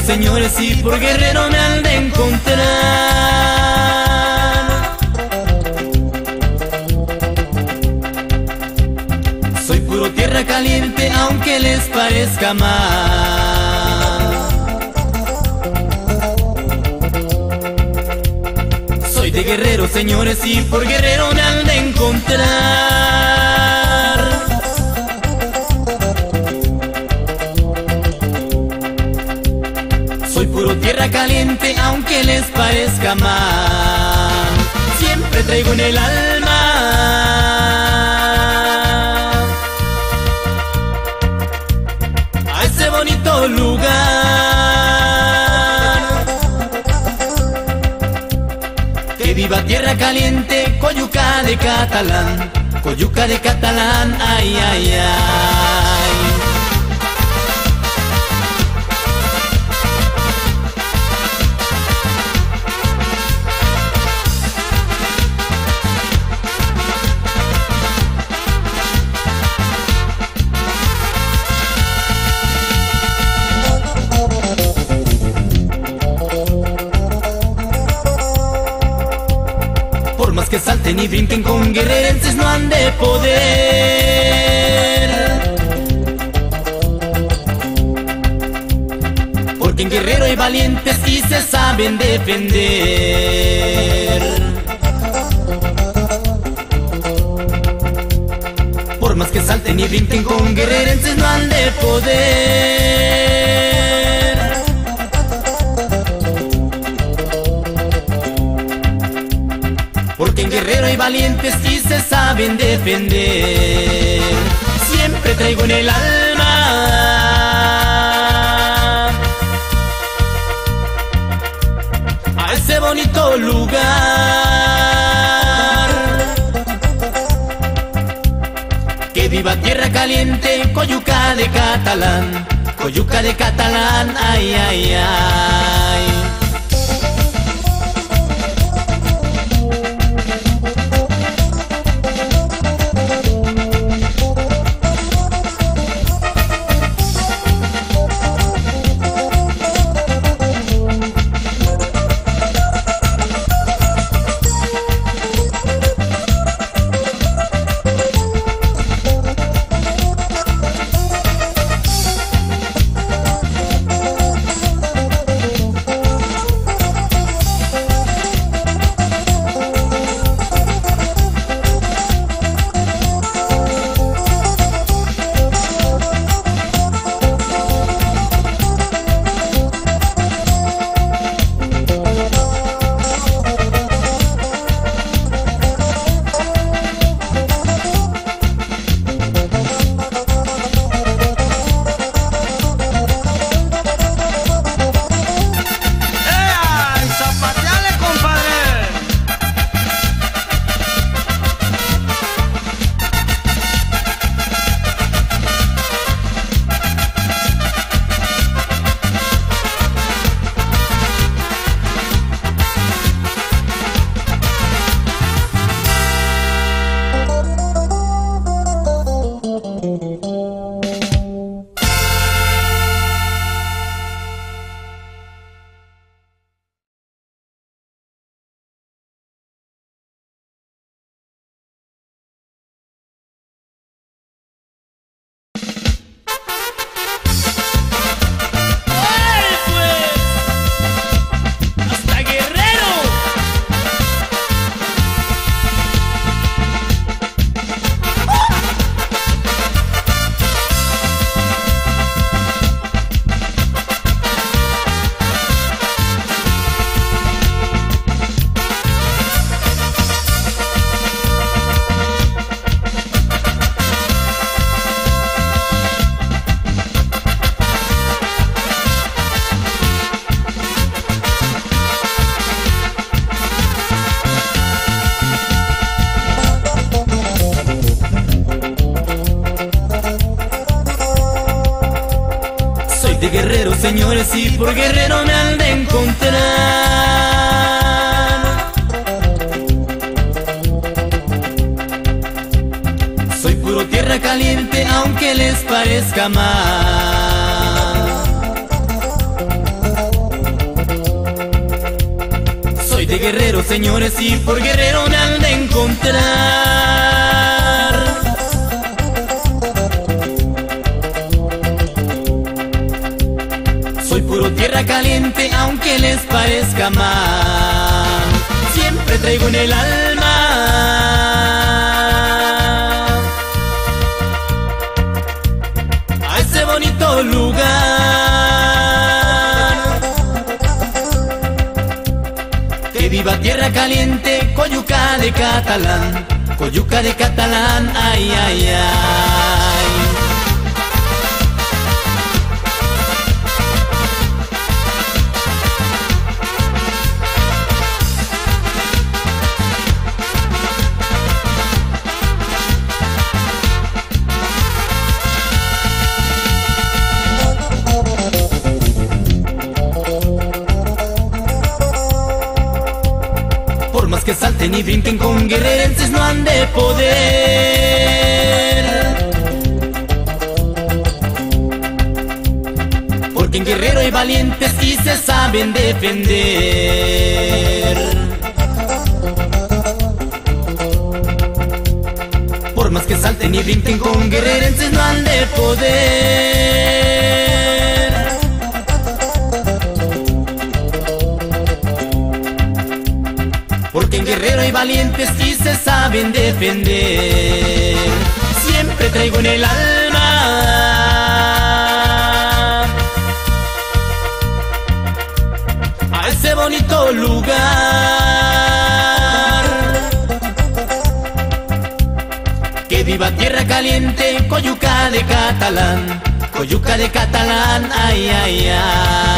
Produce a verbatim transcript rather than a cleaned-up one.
señores, y por guerrero me han de encontrar. Soy puro tierra caliente, aunque les parezca mal. Soy de Guerrero, señores, y por guerrero me han de encontrar. Soy puro tierra caliente, aunque les parezca mal. Siempre traigo en el alma a ese bonito lugar. Que viva tierra caliente, Coyuca de Catalán, Coyuca de Catalán, ay, ay, ay. Que salten y brinquen con guerrerenses no han de poder, porque en Guerrero hay valientes y se saben defender. Por más que salten y brinquen con guerrerenses no han de poder, porque en Guerrero hay valientes y se saben defender. Siempre traigo en el alma a ese bonito lugar. Que viva tierra caliente, Coyuca de Catalán, Coyuca de Catalán, ay, ay, ay. de Guerrero, señores, y por Guerrero me han de encontrar. Soy puro tierra caliente, aunque les parezca mal. Guerrero, señores, y por Guerrero me han de encontrar. Soy puro tierra caliente, aunque les parezca mal. Siempre traigo en el alma a ese bonito lugar. Que viva tierra caliente, Coyuca de Catalán, Coyuca de Catalán, ay, ay, ay. Por más que salten y brinquen, con guerrerenses no han de poder. Porque en Guerrero hay valientes y se saben defender. Por más que salten y brinquen, con guerrerenses no han de poder. Porque en Guerrero hay valientes y se saben defender. Siempre traigo en el alma a ese bonito lugar. Que viva tierra caliente, Coyuca de Catalán, Coyuca de Catalán, ay, ay, ay.